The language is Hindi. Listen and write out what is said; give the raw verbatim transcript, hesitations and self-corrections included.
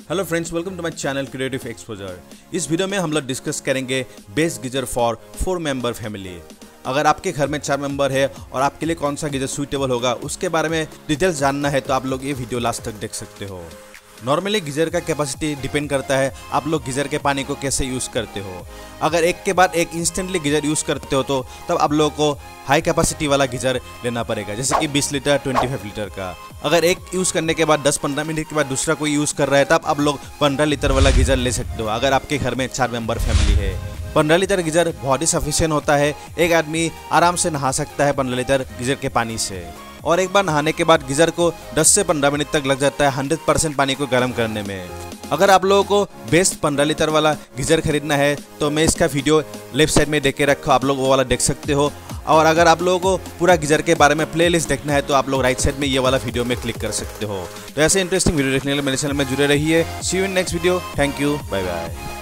Hello friends, welcome to my channel creative exposure. इस वीडियो में हम लोग डिस्कस करेंगे best geyser for four member family. अगर आपके घर में चार मेंबर है और आपके लिए कौन सा गीजर सूटेबल होगा उसके बारे में डिटेल्स जानना है तो आप लोग ये वीडियो लास्ट तक देख सकते हो। नॉर्मली गीजर का कैपेसिटी डिपेंड करता है आप लोग गीजर के पानी को कैसे यूज़ करते हो। अगर एक के बाद एक इंस्टेंटली गीजर यूज़ करते हो तो तब आप लोगों को हाई कैपेसिटी वाला गीजर लेना पड़ेगा, जैसे कि बीस लीटर पच्चीस लीटर का। अगर एक यूज़ करने के बाद दस पंद्रह मिनट के बाद दूसरा कोई यूज़ कर रहा है तब आप लोग पंद्रह लीटर वाला गीजर ले सकते हो। अगर आपके घर में चार मेंबर फैमिली है, पंद्रह लीटर गीजर बहुत ही सफिशिएंट होता है। एक आदमी आराम से नहा सकता है पंद्रह लीटर गीजर के पानी से, और एक बार नहाने के बाद गीजर को दस से पंद्रह मिनट तक लग जाता है सौ परसेंट पानी को गर्म करने में। अगर आप लोगों को बेस्ट पंद्रह लीटर वाला गीजर खरीदना है तो मैं इसका वीडियो लेफ्ट साइड में देख के रखा हूं, आप लोग वो वाला देख सकते हो। और अगर आप लोगों को पूरा गीजर के बारे में प्लेलिस्ट देखना है तो आप लोग राइट साइड में ये वाला वीडियो में क्लिक कर सकते हो। तो ऐसे इंटरेस्टिंग वीडियो देखने के लिए मेरे चैनल में जुड़े रहिए। See you in next video. Thank you, bye bye.